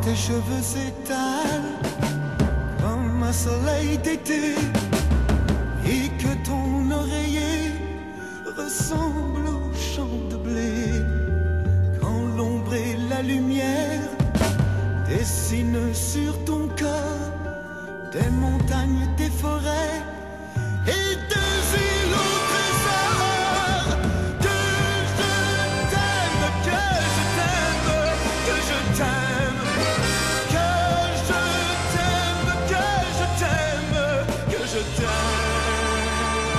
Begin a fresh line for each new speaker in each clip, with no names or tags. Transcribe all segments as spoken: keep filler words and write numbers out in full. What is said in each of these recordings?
tes cheveux s'étalent comme un soleil d'été et que ton oreiller ressemble au champ de blé, quand l'ombre et la lumière dessinent sur ton corps des montagnes, des forêts et des îles au trésor. Que je t'aime, que je t'aime, que je t'aime, que je t'aime, que je t'aime, que je t'aime.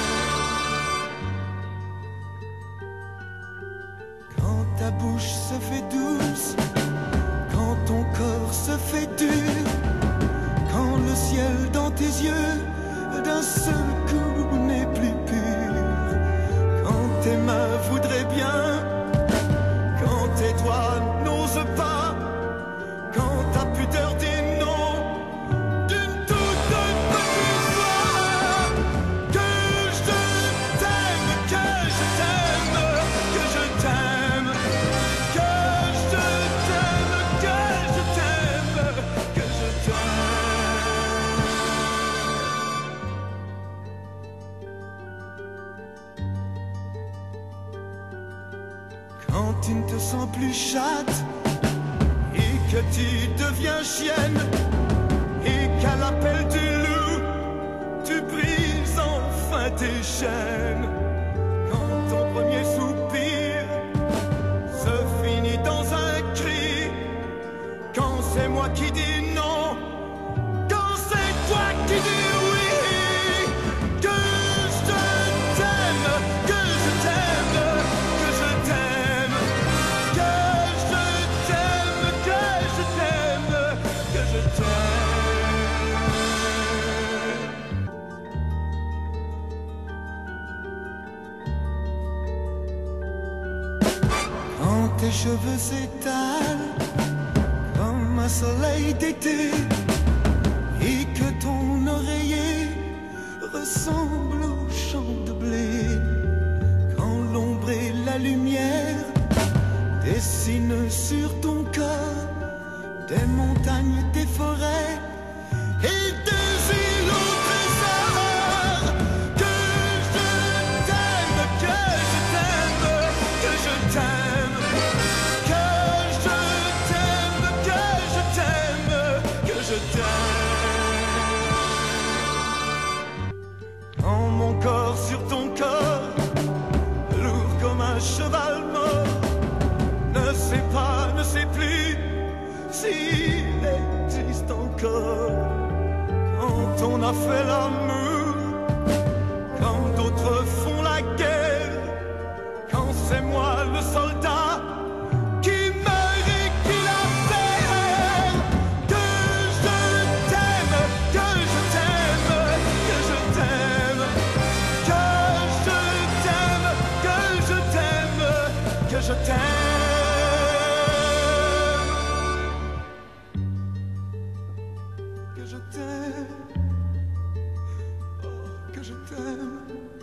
Quand ta bouche se fait douce, quand ton corps se fait dur, quand le ciel dans tes yeux d'un seul coup n'est plus pur, quand tes mains voudraient bien, quand tes doigts n'osent pas, quand ta pudeur dit non d'une toute petite voix. Que je t'aime, que je t'aime, que je t'aime, que je t'aime, que je t'aime, que je t'aime. Quand tu ne te sens plus chatte et que tu deviens chienne et qu'à l'appel du loup tu brises enfin tes chaînes, quand ton premier soupir se finit dans un cri, quand c'est moi qui dis non, quand c'est toi qui dis oui. Que je t'aime, que je t'aime, que je t'aime, que je t'aime, que je t'aime, que je t'aime. Quand tes cheveux s'étalent comme un soleil d'été et que ton oreiller ressemble au champ de blé, quand l'ombre et la lumière dessinent sur ton corps des montagnes, des forêts et des îles au trésor. Que je t'aime, que je t'aime, que je t'aime, que je t'aime, que je t'aime, que je t'aime. Quand mon corps sur ton corps, lourd comme un cheval mort, ne sait pas, ne sait plus s'il existe encore. Quand on a fait l'amour, quand d'autres font la guerre, quand c'est moi le soldat qui meurt et qui la perd. Que je t'aime, que je t'aime, que je t'aime, que je t'aime, que je t'aime, que je t'aime. Que je t'aime, oh, que je t'aime.